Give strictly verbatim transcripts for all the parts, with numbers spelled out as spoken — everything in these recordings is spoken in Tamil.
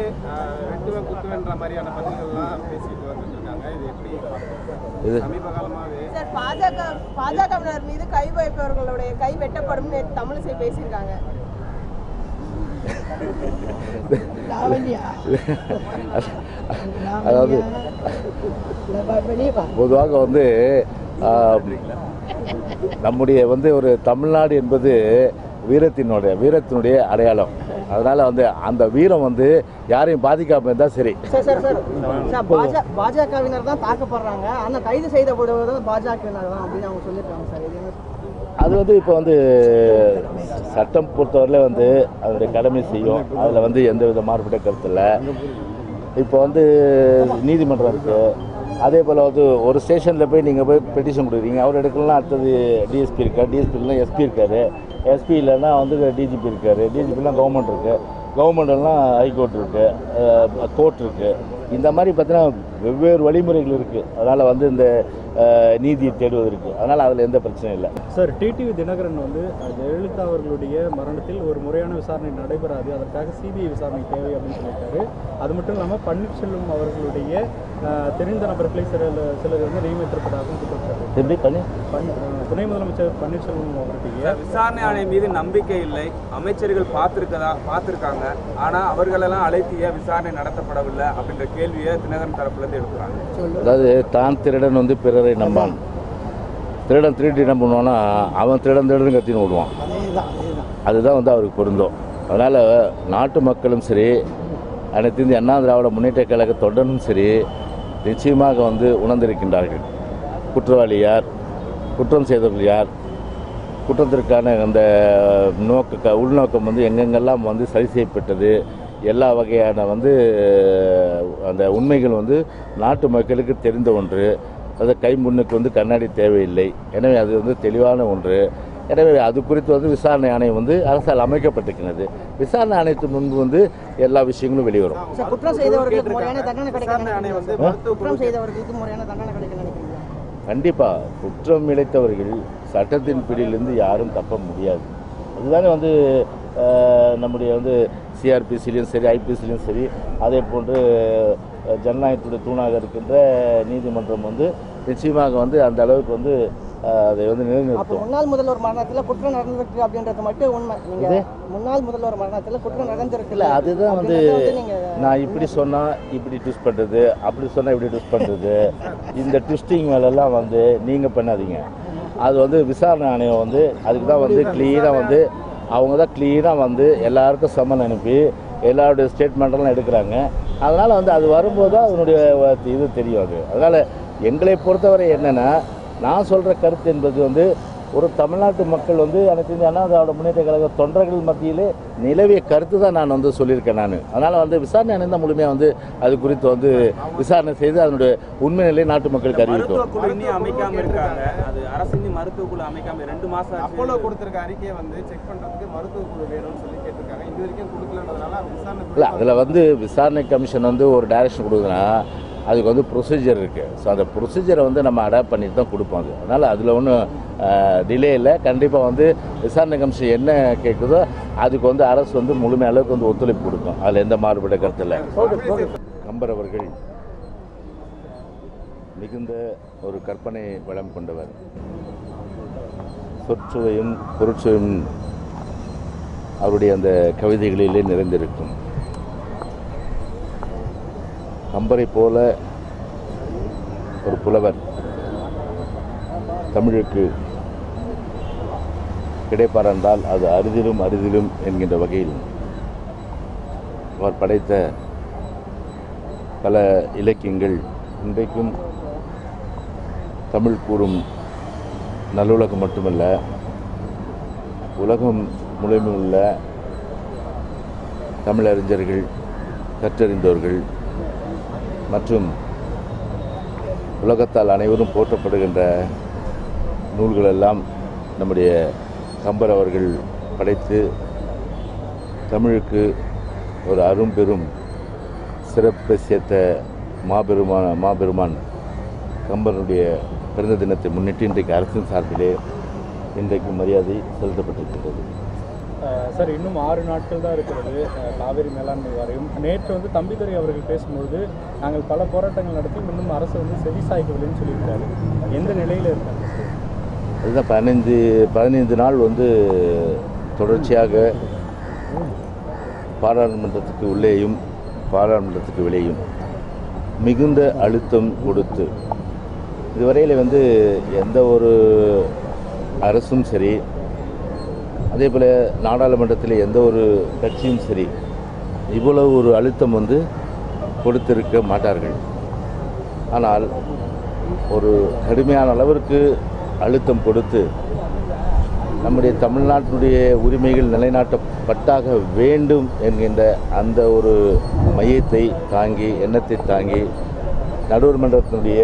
வெட்டுவன் குத்துவன்ற மாதிரியான பதில்கள்லாம் பேசிட்டு வந்துட்டு இருக்காங்க. இது எப்படி சமீப காலமாகவே சார் பாஜக பாஜகவினர் மீது கை வைப்பவர்களுடைய கை வெட்டப்படும் தமிழிசை பேசியிருக்காங்க. அதாவது பொதுவாக வந்து நம்முடைய வந்து ஒரு தமிழ்நாடு என்பது வீரத்தினுடைய வீரத்தினுடைய அடையாளம். அதனால வந்து அந்த வீரம் வந்து யாரையும் பாதிக்காம இருந்தா சரி. பாஜகவினர் தான் தாக்கப்படுறாங்க, ஆனா கைது செய்யப்படுவது பாஜகவினர் தான் அப்படின்னு அவங்க சொல்லியிருக்காங்க சார். அது வந்து இப்போ வந்து சட்டம் பொறுத்தவரையில் வந்து அதனுடைய கடமை செய்யும். அதில் வந்து எந்த வித மாறுபட்ட கருத்து இல்லை. இப்போ வந்து நீதிமன்றம் இருக்குது. அதே போல் வந்து ஒரு ஸ்டேஷனில் போய் நீங்கள் போய் பெட்டிஷன் கொடுக்குறீங்க, அவர் எடுக்கலாம். அடுத்தது டிஎஸ்பி இருக்கார், டிஎஸ்பி இல்லைனா எஸ்பி இருக்கார், எஸ்பி இல்லைன்னா வந்து டிஜிபி இருக்கார், டிஜிபிலாம் கவர்மெண்ட் இருக்குது, கவர்மெண்ட்லாம் ஹைகோர்ட் இருக்குது, கோர்ட் இருக்குது. இந்த மாதிரி பார்த்தீங்கன்னா வெவ்வேறு வழிமுறைகள் இருக்குது. அதனால் வந்து இந்த நீதியை தேடுவதற்கு அதனால் அதில் எந்த பிரச்சனையும் இல்லை சார். டிடிவி தினகரன் வந்து ஜெயலலிதா அவர்களுடைய மரணத்தில் ஒரு முறையான விசாரணை நடைபெறாது, அதற்காக சிபிஐ விசாரணை தேவை அப்படின்னு சொல்லியிருக்காரு. அது மட்டும் இல்லாமல் பன்னீர்செல்வம் அவர்களுடைய தெரிந்த நபர்களை சிலர் சிலர் வந்து நியமித்திருப்பதாகவும் குற்றச்சாட்டு. துணை முதலமைச்சர் பன்னீர்செல்வம் அவர்களுடைய விசாரணை ஆணையம் மீது நம்பிக்கை இல்லை, அமைச்சர்கள் பார்த்துருக்கதா பார்த்துருக்காங்க, ஆனால் அவர்களெல்லாம் அழைத்திய விசாரணை நடத்தப்படவில்லை அப்படின்ற கேள்வியை தினகரன் தரப்புலேருந்து எடுக்கிறாங்க. அதாவது தான் திருடன் வந்து பிறரை நம்பான், திருடன் திருடி என்ன பண்ணுவான்னா அவன் திருடன் திருடன் கத்தின்னு விடுவான். அதுதான் வந்து அவருக்கு பொருந்தும். அதனால் நாட்டு மக்களும் சரி, அனைத்து இந்திய அண்ணா திராவிட முன்னேற்ற கழக தொண்டனும் சரி நிச்சயமாக வந்து உணர்ந்திருக்கின்றார்கள். குற்றவாளி யார், குற்றம் செய்தவர்கள் யார், குற்றத்திற்கான அந்த நோக்க உள்நோக்கம் வந்து எங்கெங்கெல்லாம் வந்து சரி செய்யப்பட்டது, எல்லா வகையான வந்து அந்த உண்மைகள் வந்து நாட்டு மக்களுக்கு தெரிந்த ஒன்று. அது கை முன்னுக்கு வந்து கண்ணாடி தேவையில்லை. எனவே அது வந்து தெளிவான ஒன்று. எனவே அது குறித்து வந்து விசாரணை ஆணையம் வந்து அரசால் அமைக்கப்பட்டிருக்கிறது. விசாரணை ஆணையத்தின் முன்பு வந்து எல்லா விஷயங்களும் வெளிவரும். குற்றம் செய்தவர்களுக்கு முறையான தண்டனை கிடைக்கும். கண்டிப்பாக குற்றம் இழைத்தவர்கள் சட்டத்தின் பிடியிலிருந்து யாரும் தப்ப முடியாது. அதுதானே வந்து நம்முடைய வந்து சிஆர்பிசிலையும் சரி, ஐபிசிலையும் சரி, அதே போன்று ஜனநாயகத்துடைய தூணாக இருக்கின்ற நீதிமன்றம் வந்து நிச்சயமாக வந்து அந்த அளவுக்கு வந்து அதை வந்து நிலைநிறுத்தும். முன்னாள் முதல்வர் மரணத்தில் குற்றம் நடந்திருக்கு அப்படின்றது மட்டும் உண்மை. நீங்கள் முன்னாள் முதல்வர் மரணத்தில் குற்றம் நடந்திருக்கு இல்லை, அதுதான் வந்து நான் இப்படி சொன்னால் இப்படி ட்விஸ்ட் பண்ணுறது, அப்படி சொன்னால் இப்படி ட்விஸ்ட் பண்ணுறது, இந்த ட்விஸ்டிங் வேலையெல்லாம் வந்து நீங்கள் பண்ணாதீங்க. அது வந்து விசாரணை ஆணையம் வந்து அதுக்கு தான் வந்து க்ளீனாக வந்து அவங்க தான் க்ளீனாக வந்து எல்லாருக்கும் சம்மன் அனுப்பி எல்லாருடைய ஸ்டேட்மெண்ட்டெல்லாம் எடுக்கிறாங்க. அதனால் வந்து அது வரும்போது தான் அதனுடைய இது தெரியும். அது அதனால் எங்களை பொறுத்தவரை என்னென்னா, நான் சொல்கிற கருத்து என்பது வந்து ஒரு தமிழ்நாட்டு மக்கள் வந்து அனைத்து இந்திய அண்ணா திராவிட முன்னேற்ற கழக தொண்டர்கள் மத்தியிலே நிலவிய கருத்து தான் நான் வந்து சொல்லியிருக்கேன். நான் அதனால் வந்து விசாரணை அணிந்த முழுமையாக வந்து அது குறித்து வந்து விசாரணை செய்து அதனுடைய உண்மை நிலையை நாட்டு மக்களுக்கு அறிவிக்கும். அமைக்காம இருக்காங்க, அது அரசு மருத்துவ குழு அமைக்காம ரெண்டு மாசம் அப்போலோ கொடுத்திருக்க அறிக்கையை வந்து செக் பண்றதுக்கு மருத்துவ குழு வேணும்னு சொல்லி கேட்டிருக்காங்க. இது வரைக்கும் கொடுக்கலன்றதுனால விசாரணை இல்லை. அதில் வந்து விசாரணை கமிஷன் வந்து ஒரு டைரக்ஷன் கொடுக்குதுன்னா அதுக்கு வந்து ப்ரொசீஜர் இருக்குது. ஸோ அந்த ப்ரொசீஜரை வந்து நம்ம அடாப்ட் பண்ணிட்டு தான் கொடுப்போம். அது அதனால் அதில் ஒன்றும் டிலே இல்லை. கண்டிப்பாக வந்து விசாரணை கமிஷன் என்ன கேட்குதோ அதுக்கு வந்து அரசு வந்து முழுமை அளவுக்கு வந்து ஒத்துழைப்பு கொடுக்கும். அதில் எந்த மாறுபட்ட கருத்து இல்லை. கம்பர் அவர்கள் மிகுந்த ஒரு கற்பனை வளம் கொண்டவர். சொற்சுவையும் பொருட்சுவையும் அவருடைய அந்த கவிதைகளிலே நிறைந்திருக்கும். கம்பரை போல ஒரு புலவர் தமிழுக்கு கிடைப்பார் என்றால் அது அரிதிலும் அரிதிலும் என்கின்ற வகையில் அவர் படைத்த பல இலக்கியங்கள் இன்றைக்கும் தமிழ் கூறும் நல்லுலகம் மட்டுமல்ல, உலகம் முழுமையில் உள்ள தமிழறிஞர்கள், கற்றறிந்தவர்கள் மற்றும் உலகத்தால் அனைவரும் போற்றப்படுகின்ற நூல்களெல்லாம் நம்முடைய கம்பர் அவர்கள் படைத்து தமிழுக்கு ஒரு அரும்பெரும் சிறப்பை சேர்த்த மாபெருமான மாபெருமான் கம்பருடைய பிறந்த தினத்தை முன்னிட்டு இன்றைக்கு அரசின் சார்பிலே இன்றைக்கு மரியாதை செலுத்தப்பட்டிருக்கிறது. சார் இன்னும் ஆறு நாட்கள் தான் இருக்கிறது காவிரி மேலாண்மை வாரியம். நேற்று வந்து தம்பிதுரை அவர்கள் பேசும்போது நாங்கள் பல போராட்டங்கள் நடத்தி இன்னும் அரசு வந்து செவி சாய்க்கவில்லைன்னு சொல்லியிருக்காரு. எந்த நிலையில் இருக்காங்க சார்? அதுதான் பதினைந்து பதினைந்து நாள் வந்து தொடர்ச்சியாக பாராளுமன்றத்துக்கு உள்ளேயும் பாராளுமன்றத்துக்கு வெளியும் மிகுந்த அழுத்தம் கொடுத்து இதுவரையில் வந்து எந்த ஒரு அரசும் சரி, அதே போல் நாடாளுமன்றத்தில் எந்த ஒரு கட்சியும் சரி இவ்வளவு ஒரு அழுத்தம் வந்து கொடுத்திருக்க மாட்டார்கள். ஆனால் ஒரு கடுமையான அளவிற்கு அழுத்தம் கொடுத்து நம்முடைய தமிழ்நாட்டினுடைய உரிமைகள் நிலைநாட்டப்பட்டாக வேண்டும் என்கின்ற அந்த ஒரு மையத்தை தாங்கி எண்ணத்தை தாங்கி நடுவர் மன்றத்தினுடைய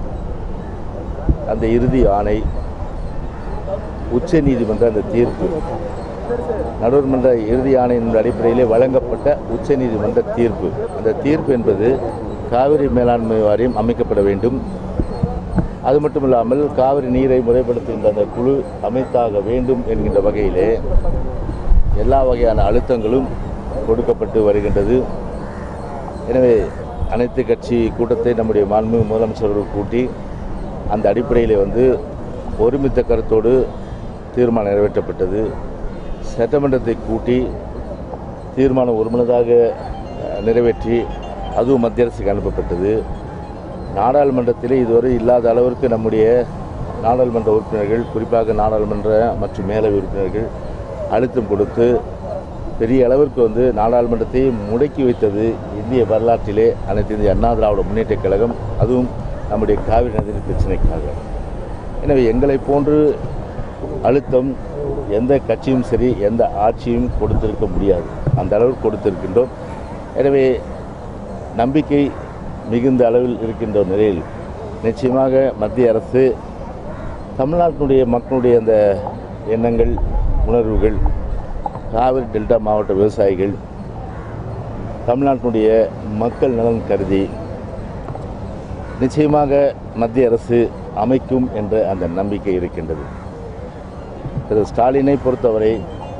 அந்த இறுதி ஆணை, உச்ச நீதிமன்ற அந்த தீர்ப்பு, நடுவர் மன்ற இறுதி ஆணையின் அடிப்படையிலே வழங்கப்பட்ட உச்ச நீதிமன்ற தீர்ப்பு, அந்த தீர்ப்பு என்பது காவிரி மேலாண்மை வாரியம் அமைக்கப்பட வேண்டும். அது மட்டும் இல்லாமல் காவிரி நீரை முறைப்படுத்துகின்ற அந்த குழு அமைத்தாக வேண்டும் என்கின்ற வகையிலே எல்லா வகையான அழுத்தங்களும் கொடுக்கப்பட்டு வருகின்றது. எனவே அனைத்து கட்சி கூட்டத்தை நம்முடைய மாண்புமிகு முதலமைச்சர்கள் கூட்டி அந்த அடிப்படையில் வந்து ஒருமித்த கருத்தோடு தீர்மானம் நிறைவேற்றப்பட்டது. சட்டமன்றத்தை கூட்டி தீர்மானம் ஒருமனதாக நிறைவேற்றி அதுவும் மத்திய அரசுக்கு அனுப்பப்பட்டது. நாடாளுமன்றத்திலே இதுவரை இல்லாத அளவிற்கு நம்முடைய நாடாளுமன்ற உறுப்பினர்கள், குறிப்பாக நாடாளுமன்ற மற்றும் மேலவை உறுப்பினர்கள் அழுத்தம் கொடுத்து பெரிய அளவிற்கு வந்து நாடாளுமன்றத்தை முடக்கி வைத்தது இந்திய வரலாற்றிலே அனைத்து இந்திய அண்ணா திராவிட முன்னேற்றக் கழகம், அதுவும் நம்முடைய காவிரி நதிநீர் பிரச்சனைக்காக. எனவே எங்களை போன்று அழுத்தம் எந்த கட்சியும் சரி எந்த ஆட்சியும் கொடுத்திருக்க முடியாது, அந்த அளவுக்கு கொடுத்திருக்கின்றோம். எனவே நம்பிக்கை மிகுந்த அளவில் இருக்கின்ற நிலையில் நிச்சயமாக மத்திய அரசு தமிழ்நாட்டினுடைய மக்களுடைய அந்த எண்ணங்கள், உணர்வுகள், காவிரி டெல்டா மாவட்ட விவசாயிகள், தமிழ்நாட்டினுடைய மக்கள் நலன் கருதி நிச்சயமாக மத்திய அரசு அமைக்கும் என்ற அந்த நம்பிக்கை இருக்கின்றது. திரு ஸ்டாலினை பொறுத்தவரை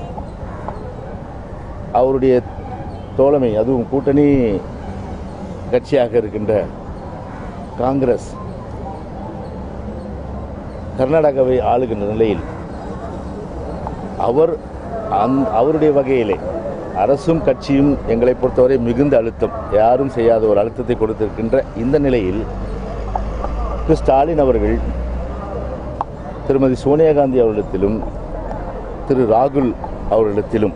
அவருடைய தோழமை, அதுவும் கூட்டணி கட்சியாக இருக்கின்ற காங்கிரஸ் கர்நாடகாவை ஆளுகின்ற நிலையில் அவர் அந் அவருடைய வகையிலே அரசும் கட்சியும் எங்களை பொறுத்தவரை மிகுந்த அழுத்தம், யாரும் செய்யாத ஒரு அழுத்தத்தை கொடுத்திருக்கின்ற இந்த நிலையில் திரு ஸ்டாலின் அவர்கள் திருமதி சோனியா காந்தி அவர்களிடத்திலும் திரு ராகுல் அவர்களிடத்திலும்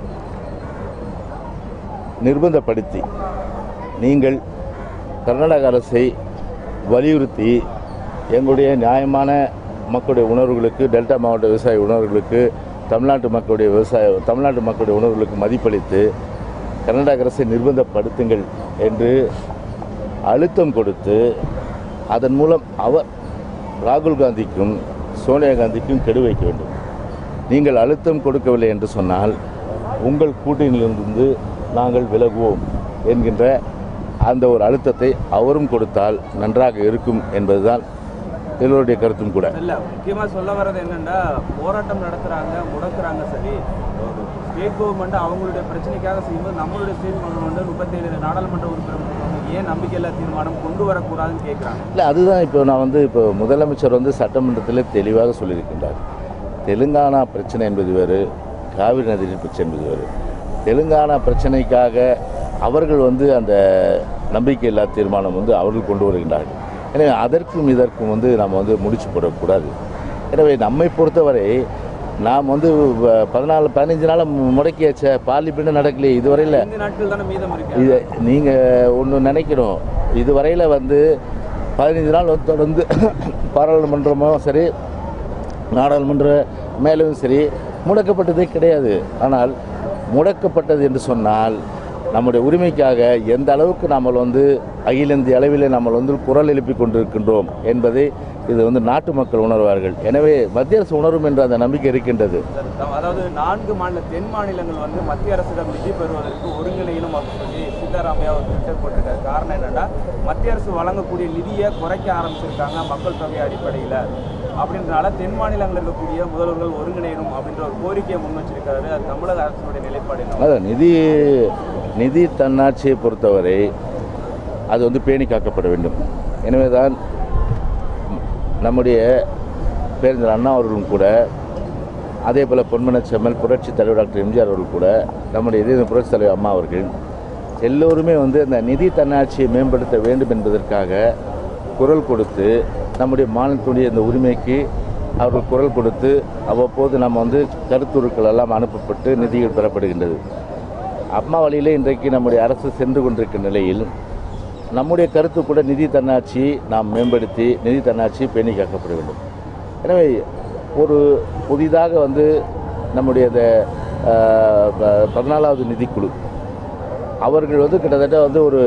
நிர்பந்தப்படுத்தி நீங்கள் கர்நாடக அரசை வலியுறுத்தி எங்களுடைய நியாயமான மக்களுடைய உணர்வுகளுக்கு, டெல்டா மாவட்ட விவசாய உணர்வுகளுக்கு, தமிழ்நாட்டு மக்களுடைய விவசாய தமிழ்நாட்டு மக்களுடைய உணர்வுகளுக்கு மதிப்பளித்து கர்நாடக அரசை நிர்பந்தப்படுத்துங்கள் என்று அழுத்தம் கொடுத்து அதன் மூலம் அவர் ராகுல் காந்திக்கும் சோனியா காந்திக்கும் கெடு வைக்க வேண்டும். நீங்கள் அழுத்தம் கொடுக்கவில்லை என்று சொன்னால் உங்கள் கூட்டணியிலிருந்து நாங்கள் விலகுவோம் என்கின்ற அந்த ஒரு அழுத்தத்தை அவரும் கொடுத்தால் நன்றாக இருக்கும் என்பதுதான் எல்லோருடைய கருத்தும் கூட. இல்லை, முக்கியமாக சொல்ல வர்றது என்னென்னா, போராட்டம் நடத்துகிறாங்க, முடக்கிறாங்க, சரி, ஸ்டேட் கவர்மெண்ட் அவங்களுடைய பிரச்சனைக்காக செய்யும்போது நம்மளுடைய ஸ்டேட் கவர்மெண்ட் முப்பத்தேழு நாடாளுமன்ற உறுப்பினர்கள் ஏன் நம்பிக்கையில்லா தீர்மானம் கொண்டு வரக்கூடாதுன்னு கேட்குறாங்க. இல்லை, அதுதான் இப்போ நான் வந்து இப்போ முதலமைச்சர் வந்து சட்டமன்றத்தில் தெளிவாக சொல்லியிருக்கின்றார். தெலுங்கானா பிரச்சனை என்பது வேறு, காவிரி நதிநீர் பிரச்சனை என்பது வேறு. தெலுங்கானா பிரச்சனைக்காக அவர்கள் வந்து அந்த நம்பிக்கையில்லா தீர்மானம் வந்து அவர்கள் கொண்டு வருகின்றார்கள். எனவே அதற்கும் இதற்கும் வந்து நாம் வந்து முடிச்சு போடக்கூடாது. எனவே நம்மை பொறுத்தவரை நாம் வந்து பதினாலு பதினஞ்சு நாள் முடக்கியாச்ச, பார்லிமெண்ட்டு நடக்கலையே இதுவரையில். இது நீங்கள் ஒன்று நினைக்கணும், இதுவரையில் வந்து பதினஞ்சு நாள் வந்து தொடர்ந்து பாராளுமன்றமும் சரி நாடாளுமன்ற மேலும் சரி முடக்கப்பட்டதே கிடையாது. ஆனால் முடக்கப்பட்டது என்று சொன்னால் நம்முடைய உரிமைக்காக எந்த அளவுக்கு நாம் வந்து அகில இந்திய அளவில் நாம் வந்து குரல் எழுப்பி கொண்டிருக்கின்றோம் என்பதை இது வந்து நாட்டு மக்கள் உணர்வார்கள். எனவே மத்திய அரசு உணரும் என்ற அந்த நம்பிக்கை இருக்கின்றது. அதாவது நான்கு மாநில தென் மாநிலங்கள் வந்து மத்திய அரசிடம் நிதி பெறுவதற்கு ஒருங்கிணைக்கணும் அப்படின்னு சொல்லி சித்தராமையா ஒரு ட்விட்டர் போட்டிருக்காரு. காரணம் என்னன்னா, மத்திய அரசு வழங்கக்கூடிய நிதியை குறைக்க ஆரம்பிச்சிருக்காங்க மக்கள் தொகை அடிப்படையில். அப்படின்றனால தென் மாநிலங்களில் இருக்கக்கூடிய முதல்வர்கள் ஒருங்கிணையணும் அப்படின்ற ஒரு கோரிக்கையை முன் வச்சிருக்காரு. அது தமிழக அரசினுடைய நிலைப்பாடு என்ன? அதான் நிதி நிதி தன்னாட்சியை பொறுத்தவரை அது வந்து பேணி காக்கப்பட வேண்டும். எனவே தான் நம்முடைய பேரறிஞர் அண்ணா அவர்களும் கூட, அதே போல் பொன்மனச்செம்மல் புரட்சி தலைவர் டாக்டர் எம்ஜிஆர் அவர்கள் கூட, நம்முடைய இதே புரட்சி தலைவர் அம்மா அவர்கள் எல்லோருமே வந்து அந்த நிதி தன்னாட்சியை மேம்படுத்த வேண்டும் என்பதற்காக குரல் கொடுத்து, நம்முடைய மாநிலத்துடைய இந்த உரிமைக்கு அவர்கள் குரல் கொடுத்து அவ்வப்போது நம்ம வந்து கருத்துருக்கள் எல்லாம் அனுப்பப்பட்டு நிதிகள் பெறப்படுகின்றது. அம்மா வழியிலே இன்றைக்கு நம்முடைய அரசு சென்று கொண்டிருக்கிற நிலையில் நம்முடைய கருத்து கூட நிதி தன்னாட்சி நாம் மேம்படுத்தி நிதி தன்னாட்சி பேணி காக்கப்பட வேண்டும். எனவே ஒரு புதிதாக வந்து நம்முடைய இந்த பதினாலாவது நிதிக்குழு அவர்கள் வந்து கிட்டத்தட்ட வந்து ஒரு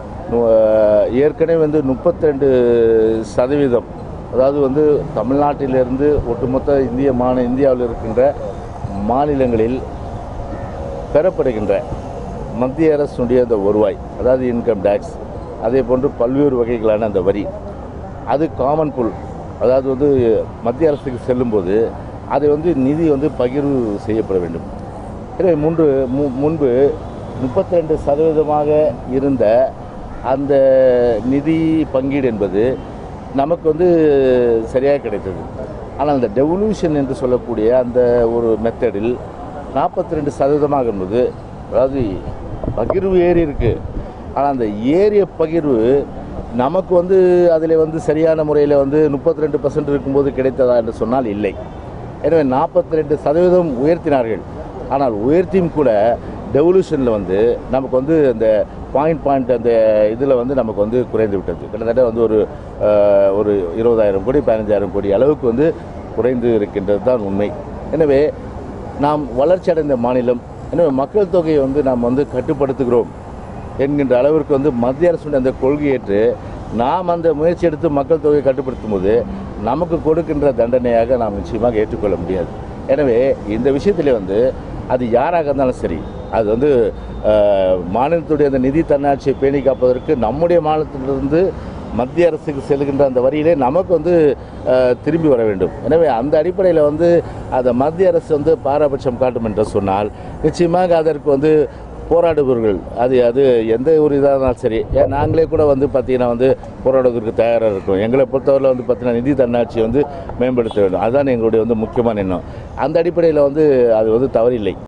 ஏற்கனவே வந்து முப்பத்தி ரெண்டு சதவீதம், அதாவது வந்து தமிழ்நாட்டிலிருந்து ஒட்டுமொத்த இந்திய மாநில இந்தியாவில் இருக்கின்ற மாநிலங்களில் பெறப்படுகின்ற மத்திய அரசுடைய அந்த வருவாய், அதாவது இன்கம் டேக்ஸ், அதே போன்று பல்வேறு வகைகளான அந்த வரி, அது காமன் புல், அதாவது வந்து மத்திய அரசுக்கு செல்லும்போது அதை வந்து நிதி வந்து பகிர்வு செய்யப்பட வேண்டும். எனவே மூன்று முன்பு முப்பத்தி ரெண்டு சதவீதமாக இருந்த அந்த நிதி பங்கீடு என்பது நமக்கு வந்து சரியாக கிடைத்தது. ஆனால் அந்த டெவல்யூஷன் என்று சொல்லக்கூடிய அந்த ஒரு மெத்தடில் நாற்பத்தி ரெண்டு சதவீதமாக என்பது, அதாவது பகிர்வு ஏறி இருக்குது, ஆனால் அந்த ஏரிய பகிர்வு நமக்கு வந்து அதில் வந்து சரியான முறையில் வந்து முப்பத்தி ரெண்டு பர்சன்ட் இருக்கும்போது கிடைத்ததா என்று சொன்னால் இல்லை. எனவே நாற்பத்தி ரெண்டு சதவீதம் உயர்த்தினார்கள். ஆனால் உயர்த்தியும் கூட டெவல்யூஷனில் வந்து நமக்கு வந்து அந்த பாயிண்ட் பாயிண்ட் அந்த இதில் வந்து நமக்கு வந்து குறைந்து விட்டது. கிட்டத்தட்ட வந்து ஒரு ஒரு இருபதாயிரம் கோடி பதினஞ்சாயிரம் கோடி அளவுக்கு வந்து குறைந்து இருக்கின்றது தான் உண்மை. எனவே நாம் வளர்ச்சி அடைந்த மாநிலம், எனவே மக்கள் தொகையை வந்து நாம் வந்து கட்டுப்படுத்துகிறோம் என்கின்ற அளவிற்கு வந்து மத்திய அரசுடைய அந்த கொள்கையேற்று நாம் அந்த முயற்சி எடுத்து மக்கள் தொகையை கட்டுப்படுத்தும் போது நமக்கு கொடுக்கின்ற தண்டனையாக நாம் நிச்சயமாக ஏற்றுக்கொள்ள முடியாது. எனவே இந்த விஷயத்தில் வந்து அது யாராக இருந்தாலும் சரி, அது வந்து மாநிலத்துடைய அந்த நிதி தன்னாட்சியை பேணி காப்பதற்கு நம்முடைய மாநிலத்திலிருந்து மத்திய அரசுக்கு செல்கின்ற அந்த வரியிலே நமக்கு வந்து திரும்பி வர வேண்டும். எனவே அந்த அடிப்படையில் வந்து அதை மத்திய அரசு வந்து பாரபட்சம் காட்டும் என்று சொன்னால் நிச்சயமாக அதற்கு வந்து போராடுபவர்கள், அது அது எந்த ஒரு இதாக இருந்தாலும் சரி, ஏன் நாங்களே கூட வந்து பார்த்திங்கன்னா வந்து போராடுவதற்கு தயாராக இருக்கும். எங்களை பொறுத்தவரையில் வந்து பார்த்திங்கன்னா நிதி தன்னாட்சியை வந்து மேம்படுத்த வேண்டும், அதுதான் எங்களுடைய வந்து முக்கியமான எண்ணம். அந்த அடிப்படையில் வந்து அது வந்து தவறில்லை.